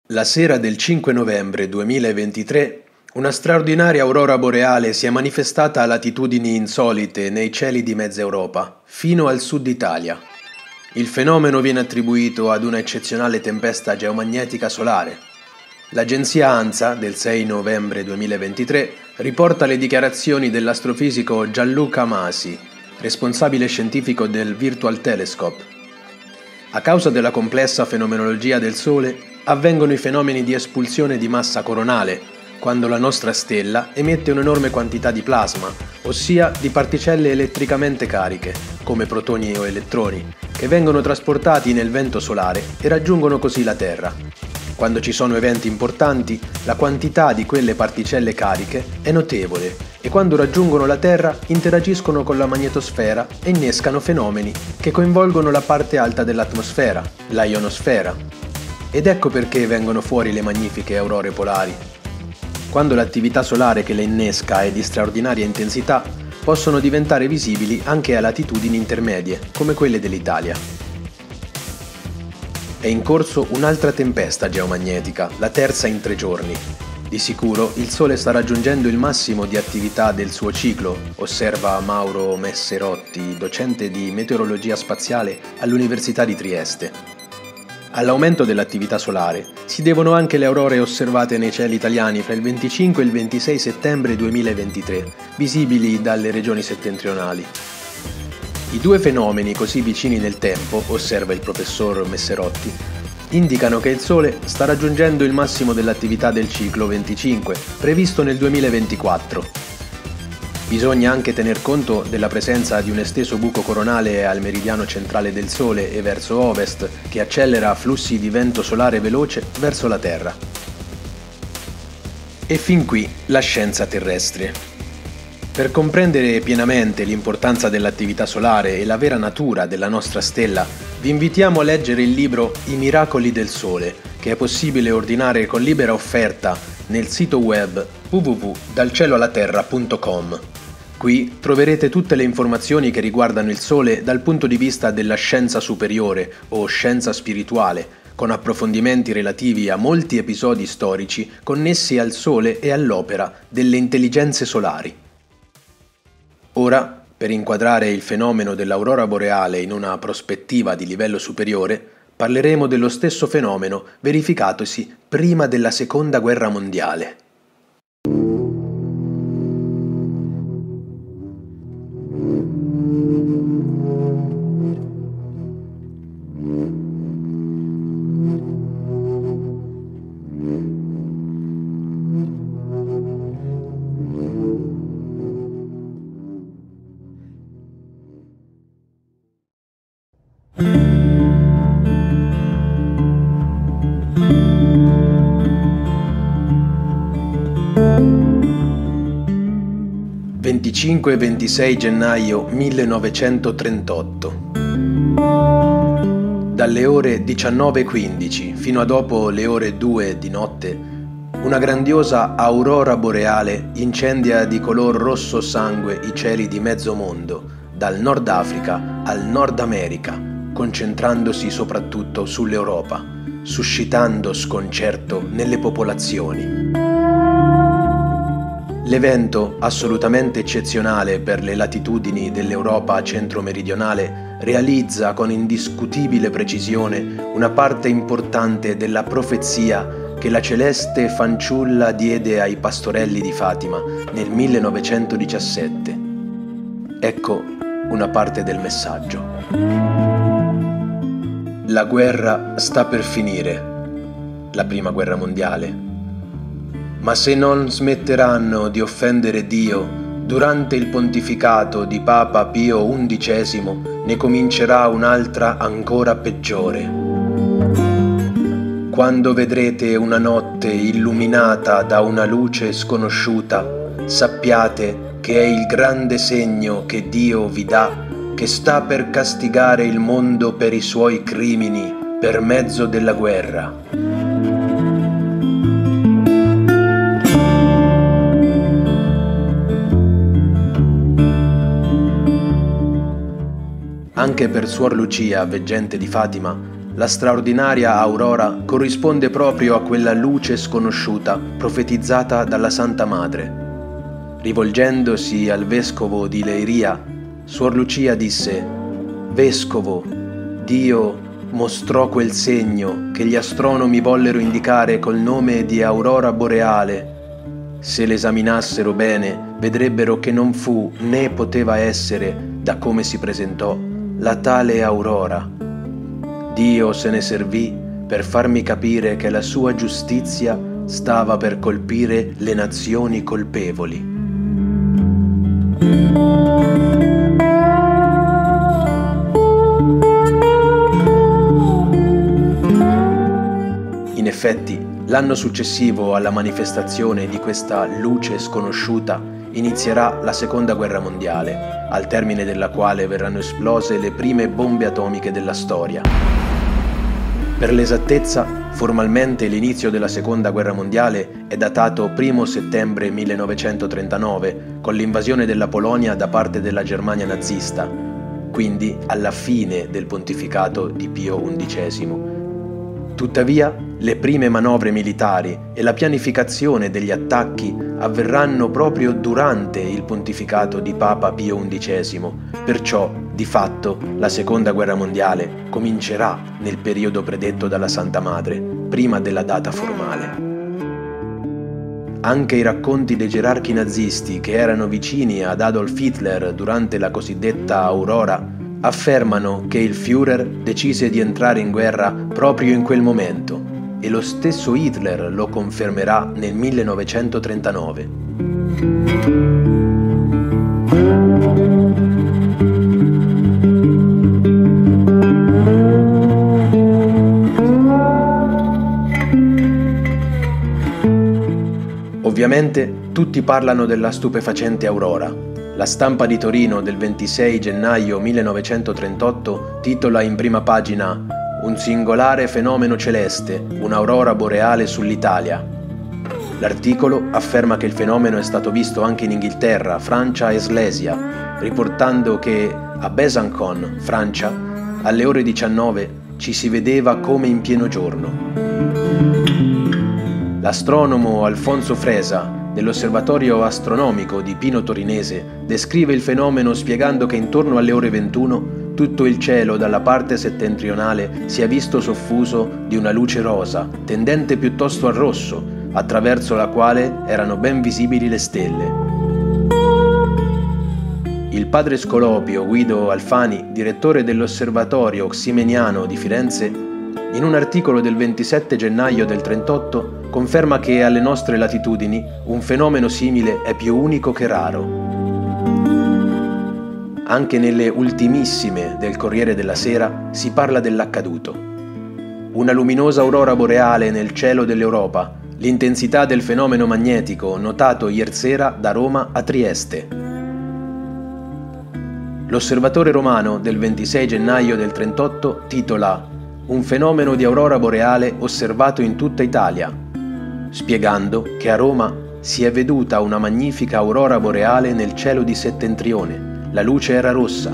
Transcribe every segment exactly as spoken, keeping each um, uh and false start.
La sera del cinque novembre duemilaventitré, una straordinaria aurora boreale si è manifestata a latitudini insolite nei cieli di mezza Europa, fino al sud Italia. Il fenomeno viene attribuito ad una eccezionale tempesta geomagnetica solare. L'agenzia ANSA del sei novembre duemilaventitré riporta le dichiarazioni dell'astrofisico Gianluca Masi, responsabile scientifico del Virtual Telescope. A causa della complessa fenomenologia del Sole, avvengono i fenomeni di espulsione di massa coronale, quando la nostra stella emette un'enorme quantità di plasma, ossia di particelle elettricamente cariche, come protoni o elettroni, che vengono trasportati nel vento solare e raggiungono così la Terra. Quando ci sono eventi importanti, la quantità di quelle particelle cariche è notevole e quando raggiungono la Terra interagiscono con la magnetosfera e innescano fenomeni che coinvolgono la parte alta dell'atmosfera, la ionosfera. Ed ecco perché vengono fuori le magnifiche aurore polari. Quando l'attività solare che le innesca è di straordinaria intensità, possono diventare visibili anche a latitudini intermedie, come quelle dell'Italia. È in corso un'altra tempesta geomagnetica, la terza in tre giorni. Di sicuro il Sole sta raggiungendo il massimo di attività del suo ciclo, osserva Mauro Messerotti, docente di meteorologia spaziale all'Università di Trieste. All'aumento dell'attività solare si devono anche le aurore osservate nei cieli italiani fra il venticinque e il ventisei settembre duemilaventitré, visibili dalle regioni settentrionali. I due fenomeni così vicini nel tempo, osserva il professor Messerotti, indicano che il Sole sta raggiungendo il massimo dell'attività del ciclo venticinque, previsto nel duemilaventiquattro. Bisogna anche tener conto della presenza di un esteso buco coronale al meridiano centrale del Sole e verso ovest, che accelera flussi di vento solare veloce verso la Terra. E fin qui la scienza terrestre. Per comprendere pienamente l'importanza dell'attività solare e la vera natura della nostra stella, vi invitiamo a leggere il libro I miracoli del Sole, che è possibile ordinare con libera offerta nel sito web w w w punto dal cielo alla terra punto com. Qui troverete tutte le informazioni che riguardano il Sole dal punto di vista della scienza superiore o scienza spirituale, con approfondimenti relativi a molti episodi storici connessi al Sole e all'opera delle intelligenze solari. Ora, per inquadrare il fenomeno dell'aurora boreale in una prospettiva di livello superiore, parleremo dello stesso fenomeno verificatosi prima della Seconda Guerra Mondiale. venticinque e ventisei gennaio millenovecentotrentotto. Dalle ore diciannove e quindici fino a dopo le ore due di notte, una grandiosa aurora boreale incendia di color rosso sangue i cieli di mezzo mondo, dal Nord Africa al Nord America, concentrandosi soprattutto sull'Europa, suscitando sconcerto nelle popolazioni. L'evento, assolutamente eccezionale per le latitudini dell'Europa centro-meridionale, realizza con indiscutibile precisione una parte importante della profezia che la celeste fanciulla diede ai pastorelli di Fatima nel millenovecentodiciassette. Ecco una parte del messaggio. La guerra sta per finire, la prima guerra mondiale. Ma se non smetteranno di offendere Dio, durante il pontificato di Papa Pio undicesimo ne comincerà un'altra ancora peggiore. Quando vedrete una notte illuminata da una luce sconosciuta, sappiate che è il grande segno che Dio vi dà, che sta per castigare il mondo per i suoi crimini per mezzo della guerra. Anche per Suor Lucia, veggente di Fatima, la straordinaria aurora corrisponde proprio a quella luce sconosciuta profetizzata dalla Santa Madre. Rivolgendosi al vescovo di Leiria, Suor Lucia disse: «Vescovo, Dio mostrò quel segno che gli astronomi vollero indicare col nome di aurora boreale. Se l'esaminassero bene, vedrebbero che non fu né poteva essere, da come si presentò, la tale aurora. Dio se ne servì per farmi capire che la sua giustizia stava per colpire le nazioni colpevoli». In effetti, l'anno successivo alla manifestazione di questa luce sconosciuta inizierà la Seconda Guerra Mondiale, al termine della quale verranno esplose le prime bombe atomiche della storia. Per l'esattezza, formalmente l'inizio della Seconda Guerra Mondiale è datato primo settembre millenovecentotrentanove, con l'invasione della Polonia da parte della Germania nazista, quindi alla fine del pontificato di Pio undicesimo. Tuttavia, le prime manovre militari e la pianificazione degli attacchi avverranno proprio durante il pontificato di Papa Pio undicesimo, perciò, di fatto, la Seconda Guerra Mondiale comincerà nel periodo predetto dalla Santa Madre, prima della data formale. Anche i racconti dei gerarchi nazisti che erano vicini ad Adolf Hitler durante la cosiddetta Aurora affermano che il Führer decise di entrare in guerra proprio in quel momento, e lo stesso Hitler lo confermerà nel millenovecentotrentanove. Ovviamente tutti parlano della stupefacente aurora. La Stampa di Torino del ventisei gennaio millenovecentotrentotto titola in prima pagina «Un singolare fenomeno celeste, un'aurora boreale sull'Italia». L'articolo afferma che il fenomeno è stato visto anche in Inghilterra, Francia e Slesia, riportando che a Besançon, Francia, alle ore diciannove ci si vedeva come in pieno giorno. L'astronomo Alfonso Fresa, dell'Osservatorio Astronomico di Pino Torinese, descrive il fenomeno spiegando che intorno alle ore ventuno tutto il cielo dalla parte settentrionale si è visto soffuso di una luce rosa, tendente piuttosto al rosso, attraverso la quale erano ben visibili le stelle. Il padre Scolopio Guido Alfani, direttore dell'Osservatorio Ximeniano di Firenze, in un articolo del ventisette gennaio del trentotto conferma che alle nostre latitudini un fenomeno simile è più unico che raro. Anche nelle ultimissime del Corriere della Sera si parla dell'accaduto. Una luminosa aurora boreale nel cielo dell'Europa, l'intensità del fenomeno magnetico notato ieri sera da Roma a Trieste. L'Osservatore Romano del ventisei gennaio del trentotto titola «Un fenomeno di aurora boreale osservato in tutta Italia», spiegando che a Roma si è veduta una magnifica aurora boreale nel cielo di settentrione. La luce era rossa.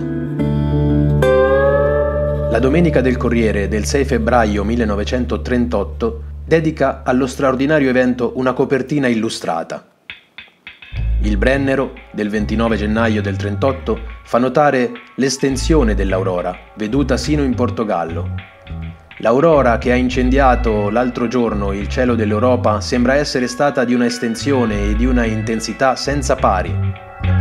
La Domenica del Corriere del sei febbraio millenovecentotrentotto dedica allo straordinario evento una copertina illustrata. Il Brennero del ventinove gennaio del trentotto fa notare l'estensione dell'aurora, veduta sino in Portogallo. L'aurora che ha incendiato l'altro giorno il cielo dell'Europa sembra essere stata di una estensione e di una intensità senza pari.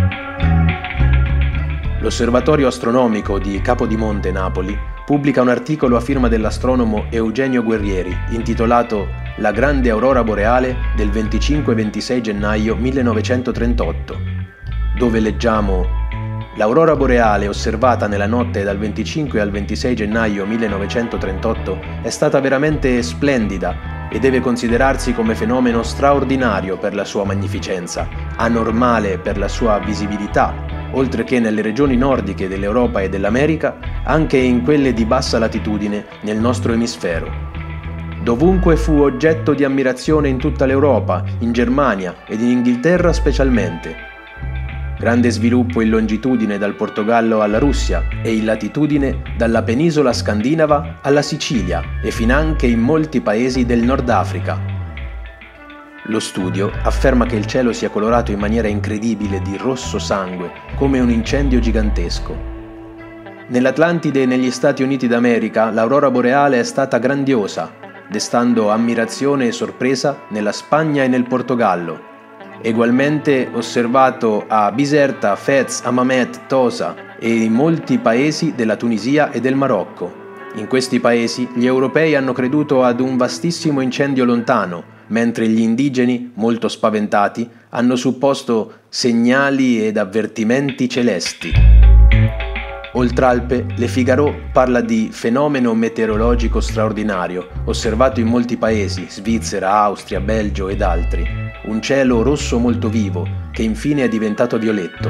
L'Osservatorio Astronomico di Capodimonte, Napoli, pubblica un articolo a firma dell'astronomo Eugenio Guerrieri, intitolato «La grande aurora boreale del venticinque ventisei gennaio millenovecentotrentotto», dove leggiamo: «L'aurora boreale osservata nella notte dal venticinque al ventisei gennaio millenovecentotrentotto è stata veramente splendida e deve considerarsi come fenomeno straordinario per la sua magnificenza, anormale per la sua visibilità, oltre che nelle regioni nordiche dell'Europa e dell'America, anche in quelle di bassa latitudine nel nostro emisfero. Dovunque fu oggetto di ammirazione in tutta l'Europa, in Germania ed in Inghilterra specialmente. Grande sviluppo in longitudine dal Portogallo alla Russia e in latitudine dalla penisola scandinava alla Sicilia e finanche in molti paesi del Nord Africa. Lo studio afferma che il cielo sia colorato in maniera incredibile di rosso sangue, come un incendio gigantesco. Nell'Atlantide e negli Stati Uniti d'America l'aurora boreale è stata grandiosa, destando ammirazione e sorpresa nella Spagna e nel Portogallo. Egualmente osservato a Biserta, Fez, Hammamet, Tosa e in molti paesi della Tunisia e del Marocco. In questi paesi gli europei hanno creduto ad un vastissimo incendio lontano, mentre gli indigeni, molto spaventati, hanno supposto segnali ed avvertimenti celesti. Oltralpe, Le Figaro parla di fenomeno meteorologico straordinario, osservato in molti paesi, Svizzera, Austria, Belgio ed altri. Un cielo rosso molto vivo, che infine è diventato violetto.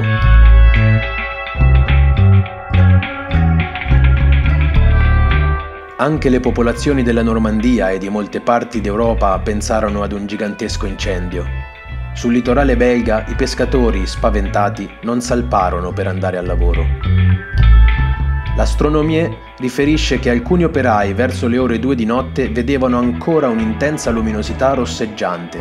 Anche le popolazioni della Normandia e di molte parti d'Europa pensarono ad un gigantesco incendio. Sul litorale belga i pescatori, spaventati, non salparono per andare al lavoro. L'Astronomie riferisce che alcuni operai verso le ore due di notte vedevano ancora un'intensa luminosità rosseggiante.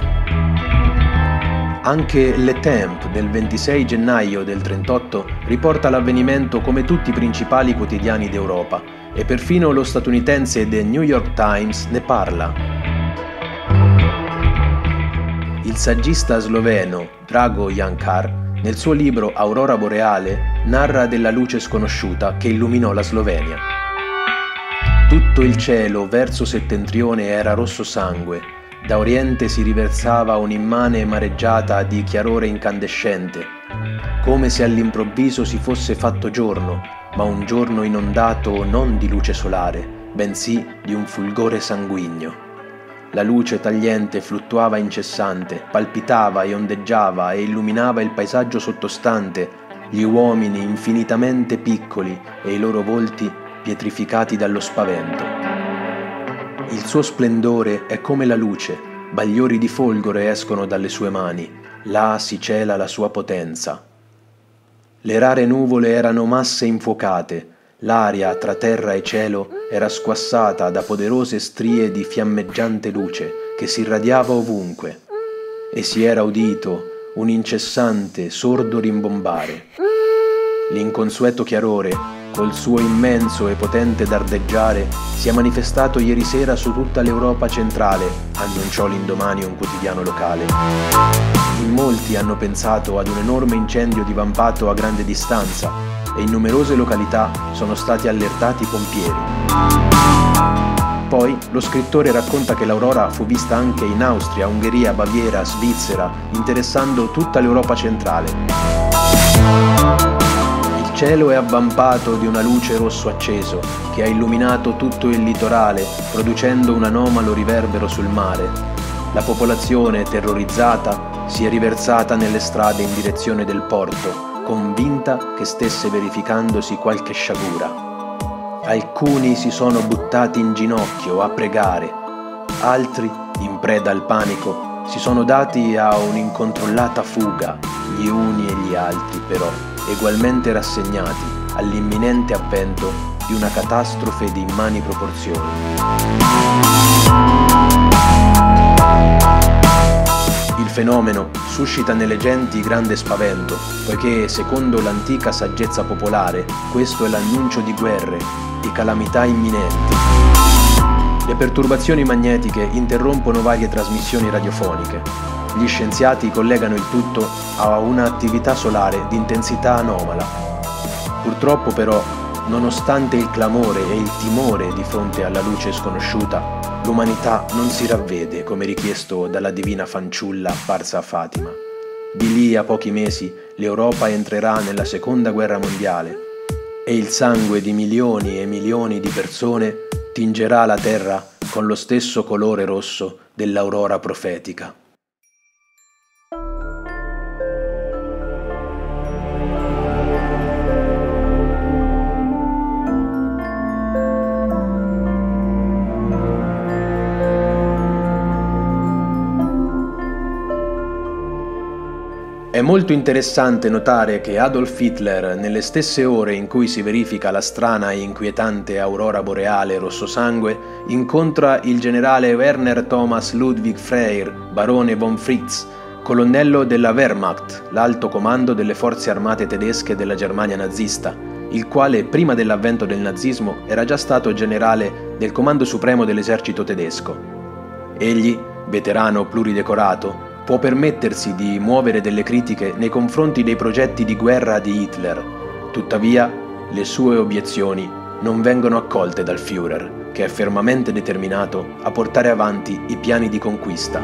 Anche Le Temps del ventisei gennaio del trentotto riporta l'avvenimento come tutti i principali quotidiani d'Europa e perfino lo statunitense The New York Times ne parla. Il saggista sloveno Drago Jankar nel suo libro Aurora Boreale narra della luce sconosciuta che illuminò la Slovenia. Tutto il cielo verso settentrione era rosso sangue, da oriente si riversava un'immane mareggiata di chiarore incandescente, come se all'improvviso si fosse fatto giorno, ma un giorno inondato non di luce solare, bensì di un fulgore sanguigno. La luce tagliente fluttuava incessante, palpitava e ondeggiava e illuminava il paesaggio sottostante, gli uomini infinitamente piccoli e i loro volti pietrificati dallo spavento. Il suo splendore è come la luce, bagliori di folgore escono dalle sue mani, là si cela la sua potenza. Le rare nuvole erano masse infuocate, l'aria tra terra e cielo era squassata da poderose strie di fiammeggiante luce che si irradiava ovunque, e si era udito un incessante, sordo rimbombare. L'inconsueto chiarore, col suo immenso e potente dardeggiare, si è manifestato ieri sera su tutta l'Europa centrale, annunciò l'indomani un quotidiano locale. In molti hanno pensato ad un enorme incendio divampato a grande distanza, e in numerose località sono stati allertati i pompieri. Poi lo scrittore racconta che l'aurora fu vista anche in Austria, Ungheria, Baviera, Svizzera, interessando tutta l'Europa centrale. Il cielo è avvampato di una luce rosso acceso che ha illuminato tutto il litorale, producendo un anomalo riverbero sul mare. La popolazione, terrorizzata, si è riversata nelle strade in direzione del porto, convinta che stesse verificandosi qualche sciagura. Alcuni si sono buttati in ginocchio a pregare, altri, in preda al panico, si sono dati a un'incontrollata fuga, gli uni e gli altri però, egualmente rassegnati all'imminente avvento di una catastrofe di immani proporzioni. Il fenomeno suscita nelle genti grande spavento, poiché, secondo l'antica saggezza popolare, questo è l'annuncio di guerre, di calamità imminenti. Le perturbazioni magnetiche interrompono varie trasmissioni radiofoniche. Gli scienziati collegano il tutto a un'attività solare di intensità anomala. Purtroppo però, nonostante il clamore e il timore di fronte alla luce sconosciuta, l'umanità non si ravvede come richiesto dalla divina fanciulla apparsa a Fatima. Di lì a pochi mesi l'Europa entrerà nella seconda guerra mondiale e il sangue di milioni e milioni di persone tingerà la terra con lo stesso colore rosso dell'aurora profetica. È molto interessante notare che Adolf Hitler, nelle stesse ore in cui si verifica la strana e inquietante aurora boreale rossosangue, incontra il generale Werner Thomas Ludwig Freyr, barone von Fritz, colonnello della Wehrmacht, l'alto comando delle forze armate tedesche della Germania nazista, il quale prima dell'avvento del nazismo era già stato generale del Comando Supremo dell'esercito tedesco. Egli, veterano pluridecorato, può permettersi di muovere delle critiche nei confronti dei progetti di guerra di Hitler. Tuttavia, le sue obiezioni non vengono accolte dal Führer, che è fermamente determinato a portare avanti i piani di conquista.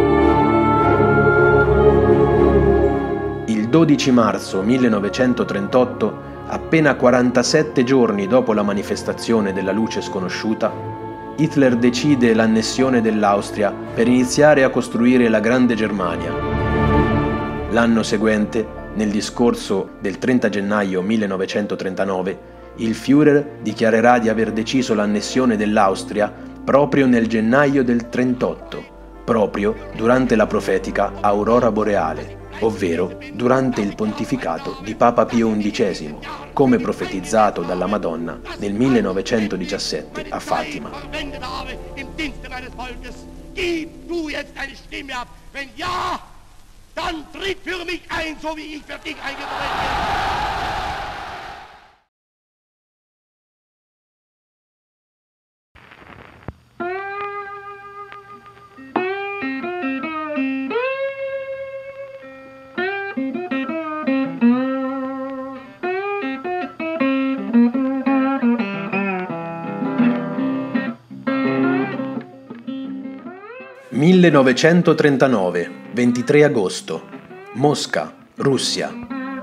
Il dodici marzo millenovecentotrentotto, appena quarantasette giorni dopo la manifestazione della luce sconosciuta, Hitler decide l'annessione dell'Austria per iniziare a costruire la Grande Germania. L'anno seguente, nel discorso del trenta gennaio millenovecentotrentanove, il Führer dichiarerà di aver deciso l'annessione dell'Austria proprio nel gennaio del trentotto, proprio durante la profetica aurora boreale, ovvero durante il pontificato di Papa Pio undicesimo, come profetizzato dalla Madonna nel millenovecentodiciassette a Fatima. millenovecentotrentanove, ventitré agosto, Mosca, Russia.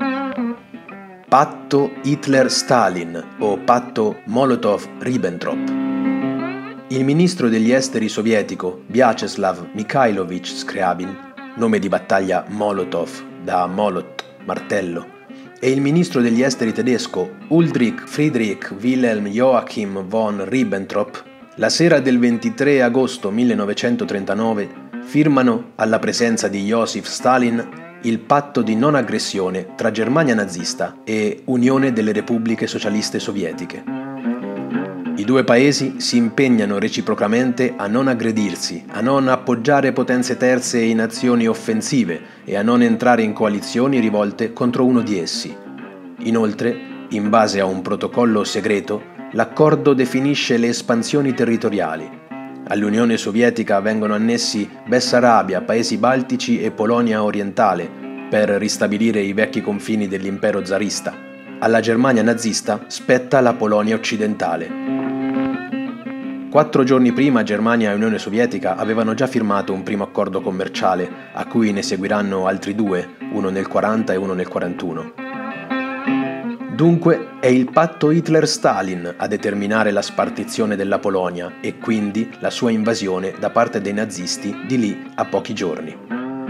Patto Hitler-Stalin o patto Molotov-Ribbentrop. Il ministro degli esteri sovietico Vyacheslav Mikhailovich Skryabin, nome di battaglia Molotov da Molot, martello, e il ministro degli esteri tedesco Ulrich Friedrich Wilhelm Joachim von Ribbentrop, la sera del ventitré agosto millenovecentotrentanove firmano, alla presenza di Joseph Stalin, il patto di non aggressione tra Germania nazista e Unione delle Repubbliche Socialiste Sovietiche. I due paesi si impegnano reciprocamente a non aggredirsi, a non appoggiare potenze terze in azioni offensive e a non entrare in coalizioni rivolte contro uno di essi. Inoltre, in base a un protocollo segreto, l'accordo definisce le espansioni territoriali. All'Unione Sovietica vengono annessi Bessarabia, Paesi Baltici e Polonia orientale per ristabilire i vecchi confini dell'impero zarista. Alla Germania nazista spetta la Polonia occidentale. Quattro giorni prima Germania e Unione Sovietica avevano già firmato un primo accordo commerciale, a cui ne seguiranno altri due, uno nel quaranta e uno nel quarantuno. Dunque è il patto Hitler-Stalin a determinare la spartizione della Polonia e quindi la sua invasione da parte dei nazisti di lì a pochi giorni.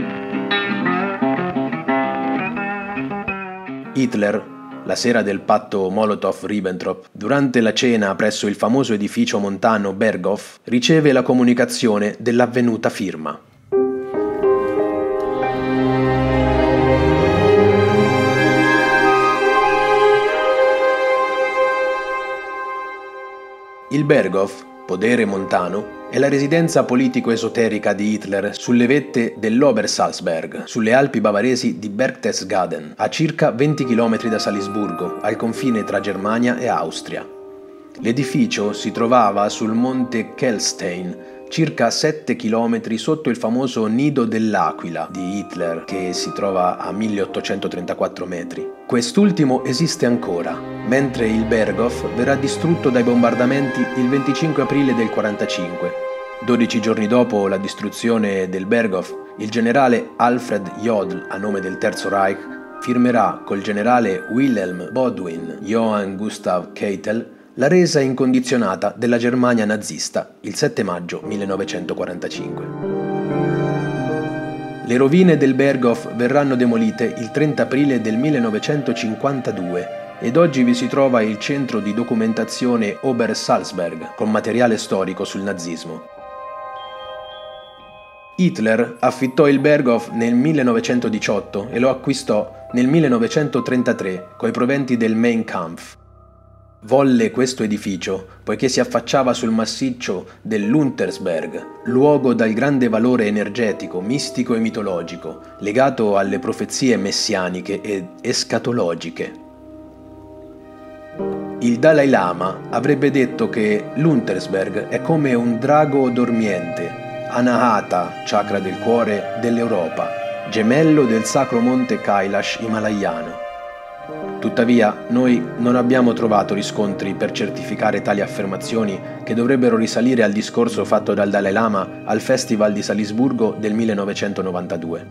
Hitler, la sera del patto Molotov-Ribbentrop, durante la cena presso il famoso edificio montano Berghof, riceve la comunicazione dell'avvenuta firma. Il Berghof, podere montano, è la residenza politico-esoterica di Hitler sulle vette dell'Obersalzberg, sulle Alpi bavaresi di Berchtesgaden, a circa venti chilometri da Salisburgo, al confine tra Germania e Austria. L'edificio si trovava sul monte Kelstein, circa sette chilometri sotto il famoso Nido dell'Aquila di Hitler, che si trova a milleottocentotrentaquattro metri. Quest'ultimo esiste ancora, mentre il Berghof verrà distrutto dai bombardamenti il venticinque aprile del quarantacinque. Dodici giorni dopo la distruzione del Berghof, il generale Alfred Jodl, a nome del Terzo Reich, firmerà col generale Wilhelm Bodwin Johann Gustav Keitel la resa incondizionata della Germania nazista il sette maggio millenovecentoquarantacinque. Le rovine del Berghof verranno demolite il trenta aprile del millenovecentocinquantadue ed oggi vi si trova il centro di documentazione Obersalzberg con materiale storico sul nazismo. Hitler affittò il Berghof nel millenovecentodiciotto e lo acquistò nel millenovecentotrentatré coi proventi del Mein Kampf. Volle questo edificio poiché si affacciava sul massiccio dell'Untersberg, luogo dal grande valore energetico, mistico e mitologico, legato alle profezie messianiche ed escatologiche. Il Dalai Lama avrebbe detto che l'Untersberg è come un drago dormiente, Anahata, chakra del cuore dell'Europa, gemello del sacro monte Kailash himalayano. Tuttavia, noi non abbiamo trovato riscontri per certificare tali affermazioni che dovrebbero risalire al discorso fatto dal Dalai Lama al Festival di Salisburgo del millenovecentonovantadue.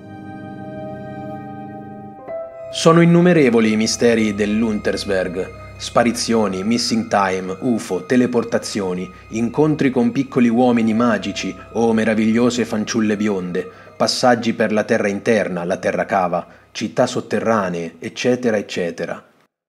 Sono innumerevoli i misteri dell'Untersberg. Sparizioni, missing time, U F O, teleportazioni, incontri con piccoli uomini magici o meravigliose fanciulle bionde, passaggi per la terra interna, la terra cava, città sotterranee, eccetera, eccetera.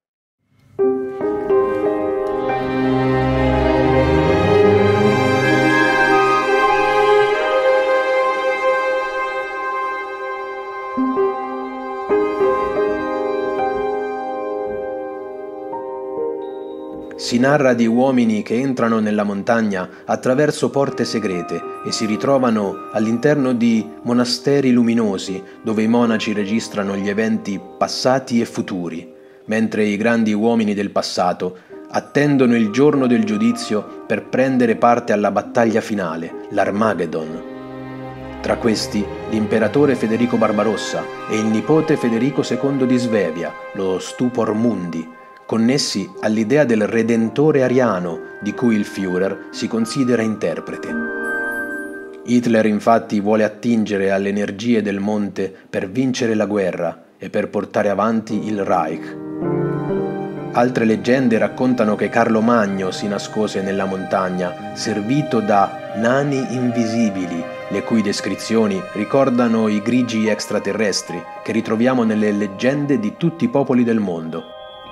Si narra di uomini che entrano nella montagna attraverso porte segrete e si ritrovano all'interno di monasteri luminosi dove i monaci registrano gli eventi passati e futuri, mentre i grandi uomini del passato attendono il giorno del giudizio per prendere parte alla battaglia finale, l'Armageddon. Tra questi l'imperatore Federico Barbarossa e il nipote Federico secondo di Svevia, lo Stupor Mundi, connessi all'idea del Redentore ariano di cui il Führer si considera interprete. Hitler infatti vuole attingere alle energie del monte per vincere la guerra e per portare avanti il Reich. Altre leggende raccontano che Carlo Magno si nascose nella montagna, servito da nani invisibili, le cui descrizioni ricordano i grigi extraterrestri che ritroviamo nelle leggende di tutti i popoli del mondo.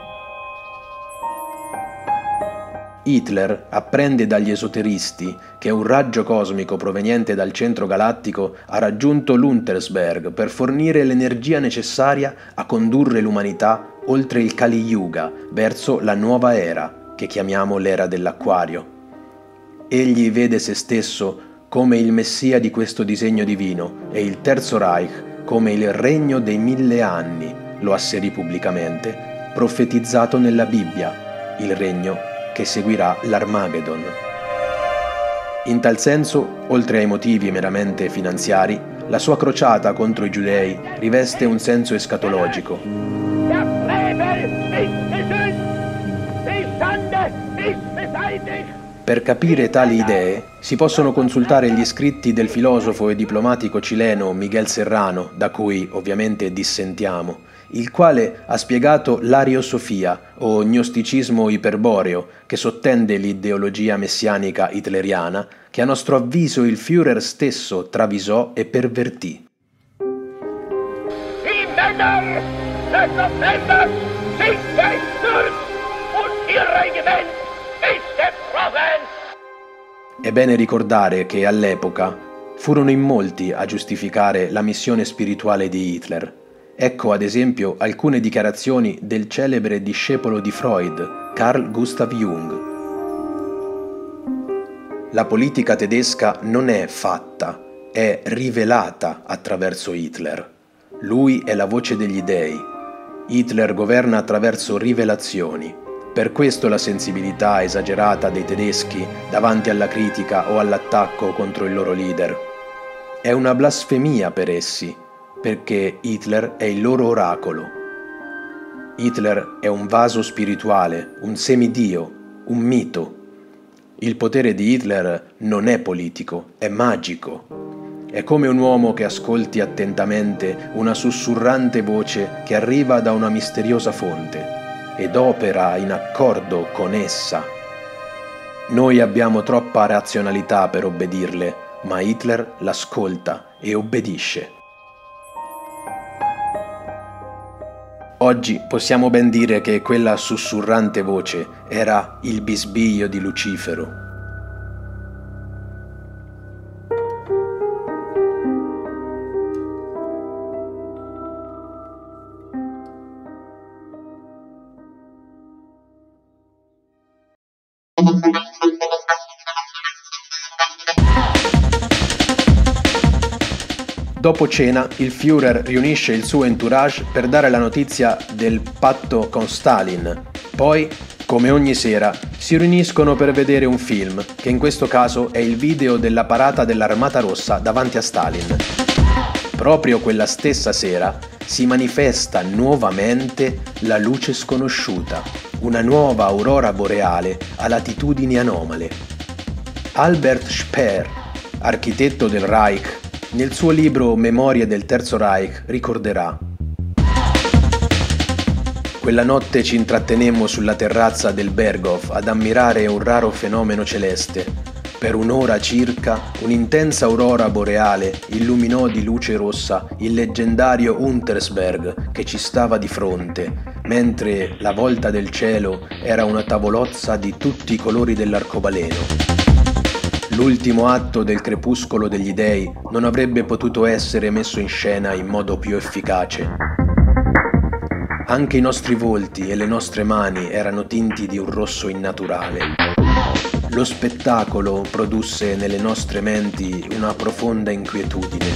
Hitler apprende dagli esoteristi che un raggio cosmico proveniente dal centro galattico ha raggiunto l'Untersberg per fornire l'energia necessaria a condurre l'umanità oltre il Kali Yuga verso la nuova era, che chiamiamo l'era dell'Acquario. Egli vede se stesso come il messia di questo disegno divino e il Terzo Reich come il regno dei mille anni, lo asserì pubblicamente, profetizzato nella Bibbia, il regno che seguirà l'Armageddon. In tal senso, oltre ai motivi meramente finanziari, la sua crociata contro i giudei riveste un senso escatologico. Per capire tali idee si possono consultare gli scritti del filosofo e diplomatico cileno Miguel Serrano, da cui ovviamente dissentiamo, il quale ha spiegato l'ariosofia o gnosticismo iperboreo che sottende l'ideologia messianica hitleriana che a nostro avviso il Führer stesso travisò e pervertì. È bene ricordare che all'epoca furono in molti a giustificare la missione spirituale di Hitler. Ecco ad esempio alcune dichiarazioni del celebre discepolo di Freud, Carl Gustav Jung. La politica tedesca non è fatta, è rivelata attraverso Hitler. Lui è la voce degli dei. Hitler governa attraverso rivelazioni. Per questo la sensibilità esagerata dei tedeschi davanti alla critica o all'attacco contro il loro leader. È una blasfemia per essi, perché Hitler è il loro oracolo. Hitler è un vaso spirituale, un semidio, un mito. Il potere di Hitler non è politico, è magico. È come un uomo che ascolti attentamente una sussurrante voce che arriva da una misteriosa fonte ed opera in accordo con essa. Noi abbiamo troppa razionalità per obbedirle, ma Hitler l'ascolta e obbedisce. Oggi possiamo ben dire che quella sussurrante voce era il bisbiglio di Lucifero. Dopo cena, il Führer riunisce il suo entourage per dare la notizia del patto con Stalin. Poi, come ogni sera, si riuniscono per vedere un film, che in questo caso è il video della parata dell'Armata Rossa davanti a Stalin. Proprio quella stessa sera si manifesta nuovamente la luce sconosciuta, una nuova aurora boreale a latitudini anomale. Albert Speer, architetto del Reich, nel suo libro Memorie del Terzo Reich ricorderà: quella notte ci intrattenemmo sulla terrazza del Berghof ad ammirare un raro fenomeno celeste. Per un'ora circa un'intensa aurora boreale illuminò di luce rossa il leggendario Untersberg che ci stava di fronte, mentre la volta del cielo era una tavolozza di tutti i colori dell'arcobaleno. L'ultimo atto del crepuscolo degli dei non avrebbe potuto essere messo in scena in modo più efficace. Anche i nostri volti e le nostre mani erano tinti di un rosso innaturale. Lo spettacolo produsse nelle nostre menti una profonda inquietudine.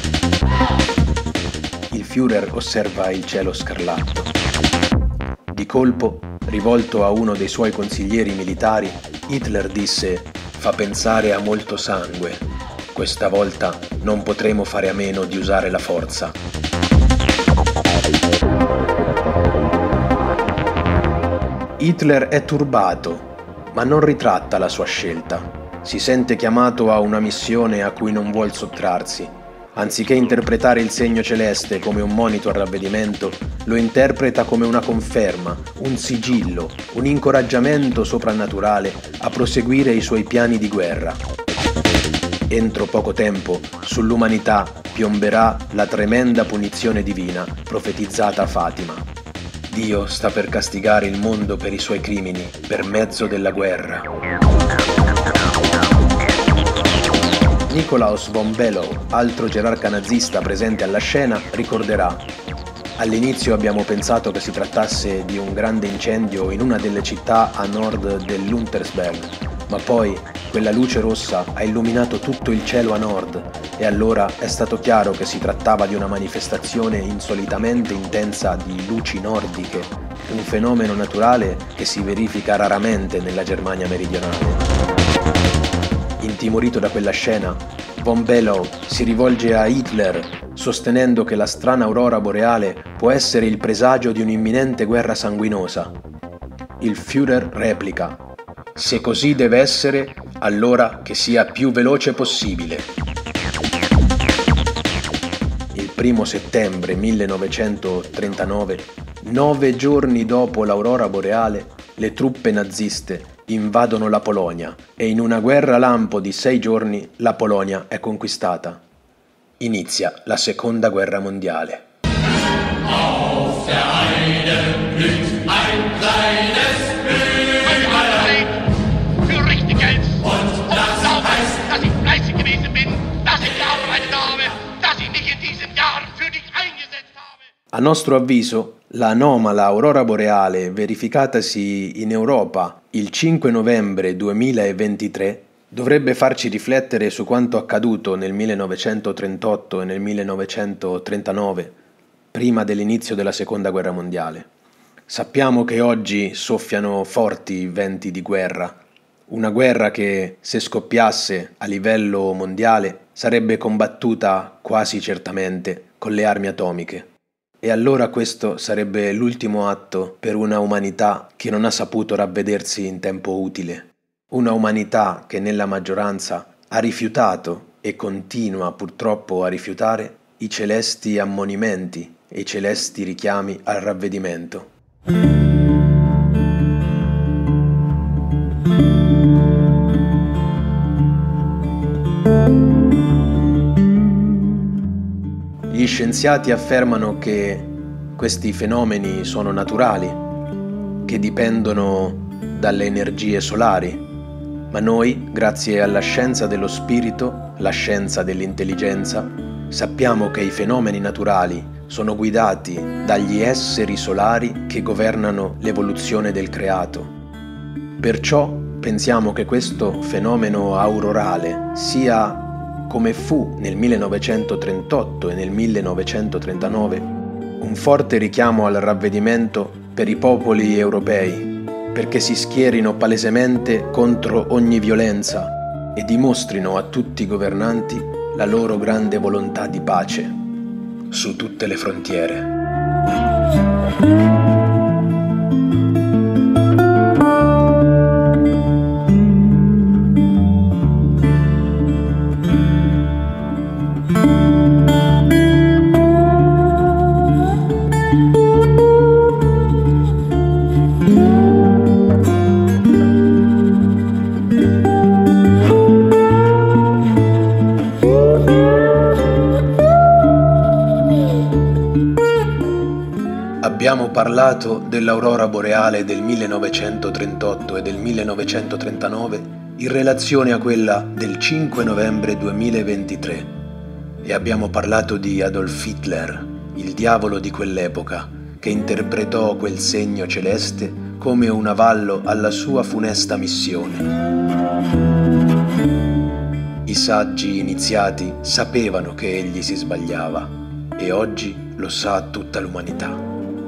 Il Führer osserva il cielo scarlatto. Di colpo, rivolto a uno dei suoi consiglieri militari, Hitler disse: «Fa pensare a molto sangue. Questa volta non potremo fare a meno di usare la forza». Hitler è turbato, ma non ritratta la sua scelta. Si sente chiamato a una missione a cui non vuol sottrarsi. Anziché interpretare il segno celeste come un monito al ravvedimento, lo interpreta come una conferma, un sigillo, un incoraggiamento soprannaturale a proseguire i suoi piani di guerra. Entro poco tempo, sull'umanità piomberà la tremenda punizione divina profetizzata a Fatima. Dio sta per castigare il mondo per i suoi crimini per mezzo della guerra. Nikolaus von Below, altro gerarca nazista presente alla scena, ricorderà: «All'inizio abbiamo pensato che si trattasse di un grande incendio in una delle città a nord dell'Untersberg, ma poi quella luce rossa ha illuminato tutto il cielo a nord e allora è stato chiaro che si trattava di una manifestazione insolitamente intensa di luci nordiche, un fenomeno naturale che si verifica raramente nella Germania meridionale». Intimorito da quella scena, von Below si rivolge a Hitler sostenendo che la strana aurora boreale può essere il presagio di un'imminente guerra sanguinosa. Il Führer replica: «Se così deve essere, allora che sia più veloce possibile». Il primo settembre millenovecentotrentanove, nove giorni dopo l'aurora boreale, le truppe naziste invadono la Polonia e in una guerra lampo di sei giorni la Polonia è conquistata. Inizia la Seconda Guerra Mondiale. Auf der Heide blüht ein kleines Blümelein für richtig Geld. Und das heißt, dass ich fleißig gewesen bin, dass ich gearbeitet habe, dass ich mich in diesen Jahren für dich eingesetzt habe. A nostro avviso, la anomala aurora boreale verificatasi in Europa il cinque novembre duemilaventitré dovrebbe farci riflettere su quanto accaduto nel millenovecentotrentotto e nel millenovecentotrentanove, prima dell'inizio della Seconda Guerra Mondiale. Sappiamo che oggi soffiano forti venti di guerra, una guerra che, se scoppiasse a livello mondiale, sarebbe combattuta quasi certamente con le armi atomiche. E allora questo sarebbe l'ultimo atto per una umanità che non ha saputo ravvedersi in tempo utile. Una umanità che nella maggioranza ha rifiutato e continua purtroppo a rifiutare i celesti ammonimenti e i celesti richiami al ravvedimento. Gli scienziati affermano che questi fenomeni sono naturali, che dipendono dalle energie solari, ma noi, grazie alla scienza dello spirito, la scienza dell'intelligenza, sappiamo che i fenomeni naturali sono guidati dagli esseri solari che governano l'evoluzione del creato. Perciò pensiamo che questo fenomeno aurorale sia, come fu nel millenovecentotrentotto e nel millenovecentotrentanove, un forte richiamo al ravvedimento per i popoli europei, perché si schierino palesemente contro ogni violenza e dimostrino a tutti i governanti la loro grande volontà di pace su tutte le frontiere. Abbiamo parlato dell'aurora boreale del millenovecentotrentotto e del millenovecentotrentanove in relazione a quella del cinque novembre duemilaventitré e abbiamo parlato di Adolf Hitler, il diavolo di quell'epoca, che interpretò quel segno celeste come un avallo alla sua funesta missione. I saggi iniziati sapevano che egli si sbagliava e oggi lo sa tutta l'umanità.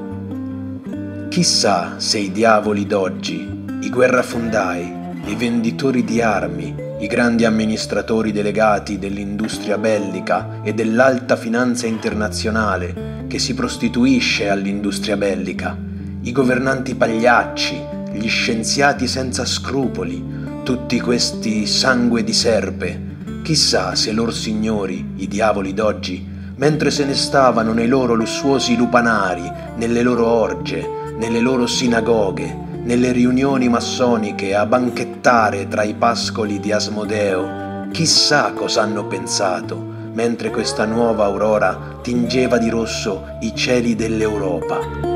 Chissà se i diavoli d'oggi, i guerrafondai, i venditori di armi, i grandi amministratori delegati dell'industria bellica e dell'alta finanza internazionale che si prostituisce all'industria bellica, i governanti pagliacci, gli scienziati senza scrupoli, tutti questi sangue di serpe, chissà se lor signori, i diavoli d'oggi, mentre se ne stavano nei loro lussuosi lupanari, nelle loro orge, nelle loro sinagoghe, nelle riunioni massoniche a banchettare tra i pascoli di Asmodeo, chissà cosa hanno pensato mentre questa nuova aurora tingeva di rosso i cieli dell'Europa.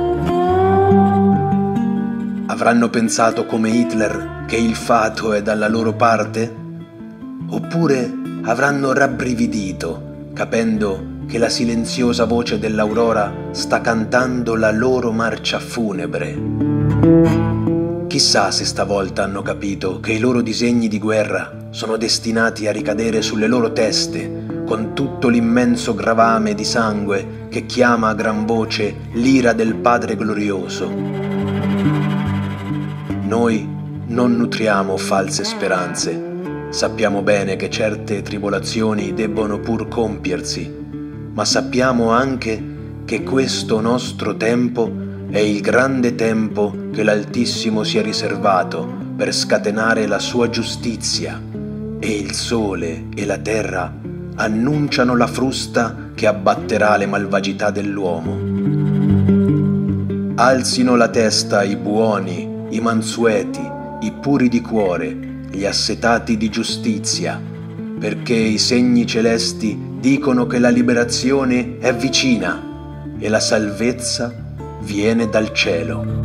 Avranno pensato come Hitler che il fato è dalla loro parte? Oppure avranno rabbrividito capendo che la silenziosa voce dell'aurora sta cantando la loro marcia funebre. Chissà se stavolta hanno capito che i loro disegni di guerra sono destinati a ricadere sulle loro teste con tutto l'immenso gravame di sangue che chiama a gran voce l'ira del Padre Glorioso. Noi non nutriamo false speranze. Sappiamo bene che certe tribolazioni debbono pur compiersi, ma sappiamo anche che questo nostro tempo è il grande tempo che l'Altissimo si è riservato per scatenare la sua giustizia, e il sole e la terra annunciano la frusta che abbatterà le malvagità dell'uomo. Alzino la testa i buoni, i mansueti, i puri di cuore, gli assetati di giustizia, perché i segni celesti dicono che la liberazione è vicina e la salvezza viene dal cielo.